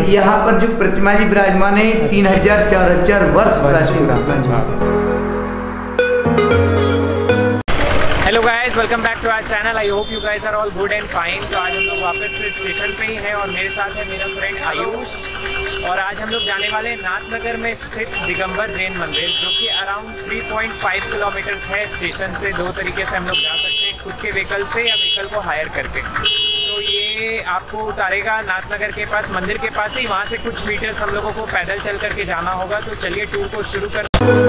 यहाँ पर जो प्रतिमा जी विराजमान है 3000-4000 वर्ष प्राचीन प्रतिमा जी। Hello guys, welcome back to our channel. I hope you guys are all good and fine. तो आज हम लोग वापस स्टेशन पे ही हैं और मेरे साथ है मेरा फ्रेंड आयुष। और आज हम लोग जाने वाले हैं नाथनगर में स्थित दिगंबर जैन मंदिर, जो कि अराउंड 3.5 किलोमीटर्स है स्टेशन से। दो तरीके से हम लोग जा सकते हैं, खुद के व्हीकल से या व्हीकल को हायर करके। तो ये आपको उतारेगा नाथनगर के पास, मंदिर के पास ही। वहाँ से कुछ मीटर्स हम लोगों को पैदल चल करके जाना होगा। तो चलिए टूर को शुरू कर।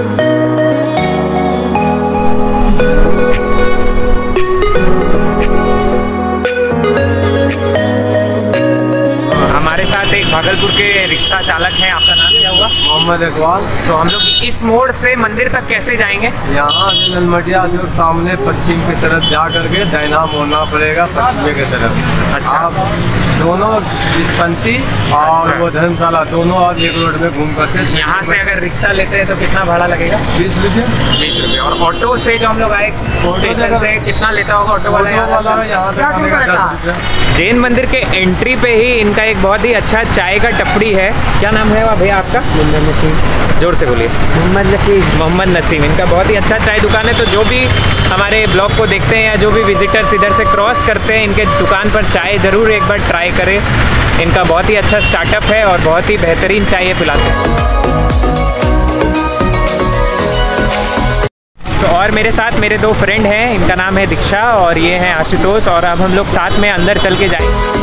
हमारे साथ एक भागलपुर के रिक्शा चालक हैं। आपका नाम क्या हुआ? मोहम्मद इकबाल। तो हम लोग इस मोड़ से मंदिर तक कैसे जाएंगे? यहाँ नलमटिया जो सामने पश्चिम की तरफ जा करके दाहिना मोड़ना पड़ेगा, पश्चिम की तरफ। अच्छा। आप दोनों जिसपंथी और वो धर्मशाला दोनों और एक रोड में घूम करके यहाँ से अगर रिक्शा लेते हैं तो कितना भाड़ा लगेगा? 20 रुपये। 20 रुपये। और ऑटो से जो हम लोग आए स्टेशन से कितना लेता होगा ऑटो वाला? यहाँ तक आने का 10 रुपये। जैन मंदिर के एंट्री पे ही इनका एक बहुत ही अच्छा चाय का टपड़ी है। क्या नाम है भैया आपका? मोहम्मद नसीम। जोर से बोलिए। मोहम्मद नसीम। मोहम्मद नसीम। इनका बहुत ही अच्छा चाय दुकान है। तो जो भी हमारे ब्लॉग को देखते हैं या जो भी विजिटर्स इधर से क्रॉस करते हैं, इनके दुकान पर चाय ज़रूर एक बार ट्राई करें। इनका बहुत ही अच्छा स्टार्टअप है और बहुत ही बेहतरीन चाय पिलाते हैं। तो और मेरे साथ मेरे दो फ्रेंड हैं। इनका नाम है दीक्षा और ये हैं आशुतोष। और अब हम लोग साथ में अंदर चल के जाएंगे।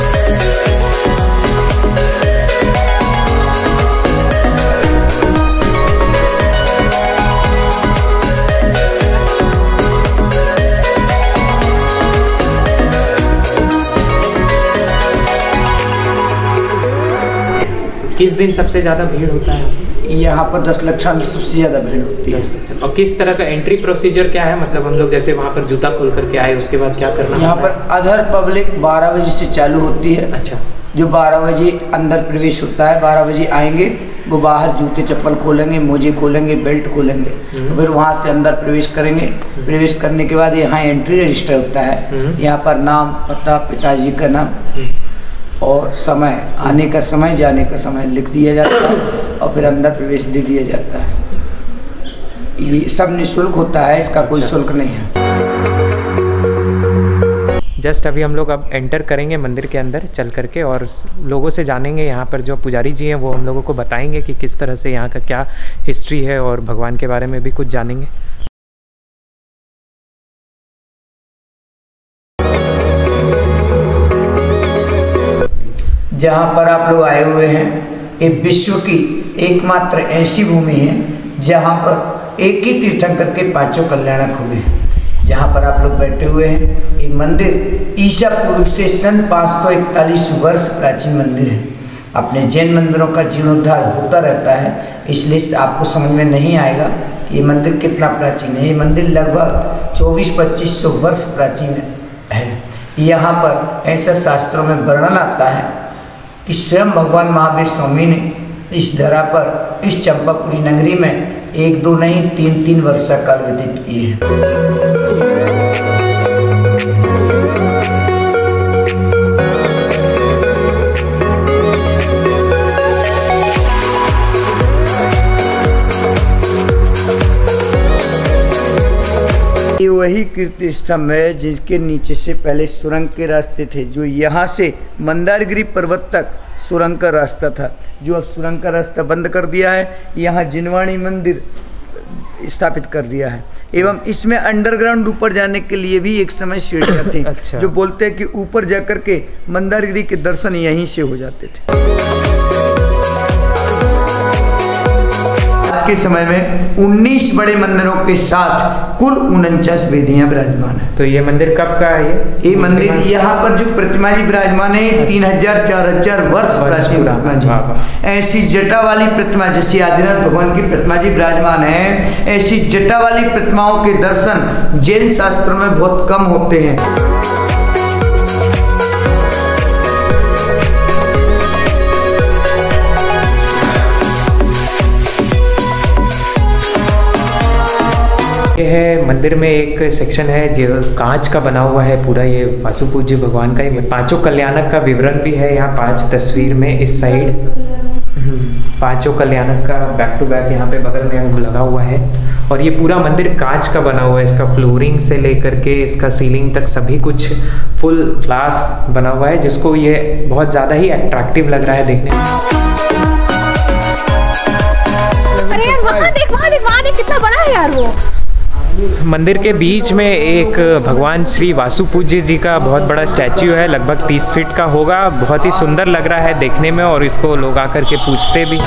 किस दिन सबसे ज़्यादा भीड़ होता है? यहाँ पर 10 लाख सबसे ज़्यादा भीड़ होती है। और किस तरह का एंट्री प्रोसीजर क्या है? मतलब हम लोग जैसे वहाँ पर जूता खोल करके आए, उसके बाद क्या करना? यहाँ पर अदर पब्लिक 12 बजे से चालू होती है। अच्छा। जो 12 बजे अंदर प्रवेश होता है, 12 बजे आएंगे, वो बाहर जूते चप्पल खोलेंगे, मोजे खोलेंगे, बेल्ट खोलेंगे, फिर वहाँ से अंदर प्रवेश करेंगे। प्रवेश करने के बाद यहाँ एंट्री रजिस्टर होता है। यहाँ पर नाम, पता, पिताजी का नाम और समय, आने का समय, जाने का समय लिख दिया जाता है और फिर अंदर प्रवेश दे दिया जाता है। ये सब निःशुल्क होता है, इसका कोई शुल्क नहीं है। जस्ट अभी हम लोग अब एंटर करेंगे मंदिर के अंदर चल करके और लोगों से जानेंगे। यहाँ पर जो पुजारी जी हैं वो हम लोगों को बताएंगे कि किस तरह से यहाँ का क्या हिस्ट्री है और भगवान के बारे में भी कुछ जानेंगे। जहाँ पर आप लोग आए हुए हैं, ये विश्व की एकमात्र ऐसी भूमि है जहाँ पर एक ही तीर्थंकर के 5 कल्याणक हुए हैं। जहाँ पर आप लोग बैठे हुए हैं, ये मंदिर ईसा पूर्व से सन 541 वर्ष प्राचीन मंदिर है। अपने जैन मंदिरों का जीर्णोद्धार होता रहता है, इसलिए आपको समझ में नहीं आएगा ये मंदिर कितना प्राचीन है। ये मंदिर लगभग 2400-2500 वर्ष प्राचीन है। यहाँ पर ऐसा शास्त्रों में वर्णन आता है कि स्वयं भगवान महावीर स्वामी ने इस धरा पर, इस चंपापुरी नगरी में 1-2 नहीं 3-3 वर्ष का काल व्यतीत किए हैं। ये वही कीर्ति स्तंभ है जिसके नीचे से पहले सुरंग के रास्ते थे, जो यहाँ से मंदारगिरी पर्वत तक सुरंग का रास्ता था, जो अब सुरंग का रास्ता बंद कर दिया है। यहाँ जिनवाणी मंदिर स्थापित कर दिया है एवं इसमें अंडरग्राउंड ऊपर जाने के लिए भी एक समय सीढ़ियाँ थी। अच्छा। जो बोलते हैं कि ऊपर जाकर के मंदारगिरी के दर्शन यहीं से हो जाते थे। आज के समय में 19 बड़े मंदिरों के साथ कुल 49 वेदियां विराजमान है। तो ये मंदिर कब का है? ये मंदिर यहाँ पर जो प्रतिमा जी विराजमान है 3000-4000 वर्ष प्राचीन प्रतिमा जी। ऐसी जटा वाली प्रतिमा, जैसी आदिनाथ भगवान की प्रतिमा जी विराजमान है, ऐसी जटा वाली प्रतिमाओं के दर्शन जैन शास्त्रों में बहुत कम होते हैं। है मंदिर में एक सेक्शन है जो कांच का बना हुआ है पूरा, ये वासु पूज्य भगवान का ही 5 कल्याणक का विवरण भी है यहाँ 5 तस्वीर में इस साइड। 5 कल्याणक का बैक टू बैक यहाँ पे बगल में लगा हुआ है। और ये पूरा मंदिर कांच का बना हुआ है, इसका फ्लोरिंग से लेकर के इसका सीलिंग तक सभी कुछ फुल ग्लास बना हुआ है, जिसको ये बहुत ज़्यादा ही अट्रैक्टिव लग रहा है देखने में। अरे यार वहाँ देख कितना बड़ा है यार वो। मंदिर के बीच में एक भगवान श्री वासु पूज्य जी का बहुत बड़ा स्टैच्यू है, लगभग 30 फीट का होगा। बहुत ही सुंदर लग रहा है देखने में और इसको लोग आकर के पूजते भी।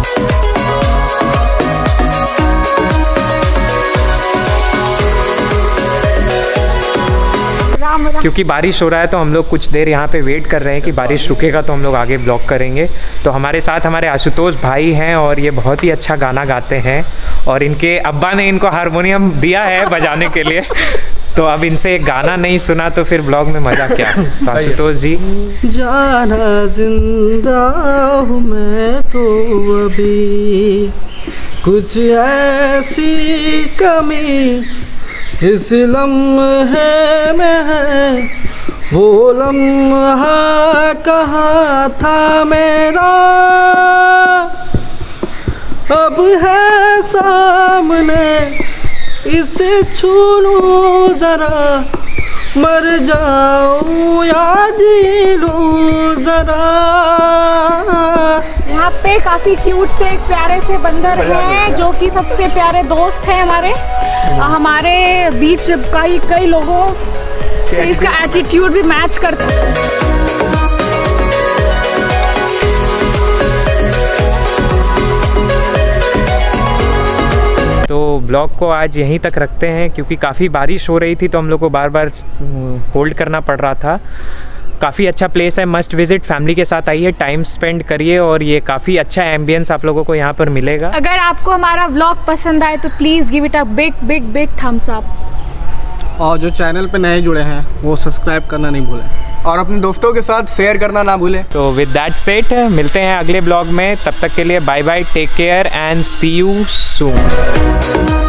क्योंकि बारिश हो रहा है तो हम लोग कुछ देर यहाँ पे वेट कर रहे हैं कि बारिश रुकेगा तो हम लोग आगे ब्लॉग करेंगे। तो हमारे साथ हमारे आशुतोष भाई हैं और ये बहुत ही अच्छा गाना गाते हैं और इनके अब्बा ने इनको हारमोनियम दिया है बजाने के लिए। तो अब इनसे एक गाना नहीं सुना तो फिर ब्लॉग में मज़ा क्या। तो आशुतोष जी। जाना जिंदा हूँ मैं तो अभी, कुछ ऐसी कमी इस लम्हे में है, वो लम्हा कहाँ था मेरा, अब है सामने इसे छू लूं जरा, मर जाऊं या जी लूं जरा। यहाँ पे काफी क्यूट से एक प्यारे से बंदर हैं जो कि सबसे प्यारे दोस्त हैं हमारे बीच कई लोगों से इसका एटीट्यूड भी मैच करता है। तो ब्लॉग को आज यहीं तक रखते हैं क्योंकि काफ़ी बारिश हो रही थी तो हम लोग को बार बार होल्ड करना पड़ रहा था। काफ़ी अच्छा प्लेस है, मस्ट विजिट। फैमिली के साथ आइए, टाइम स्पेंड करिए और ये काफ़ी अच्छा एम्बियंस आप लोगों को यहाँ पर मिलेगा। अगर आपको हमारा व्लॉग पसंद आए तो please give it a big thumbs up. और जो चैनल पे नए जुड़े हैं वो सब्सक्राइब करना नहीं भूलें और अपने दोस्तों के साथ शेयर करना ना भूलें। तो विद दैट सेट मिलते हैं अगले ब्लॉग में, तब तक के लिए bye bye, take care and see you soon.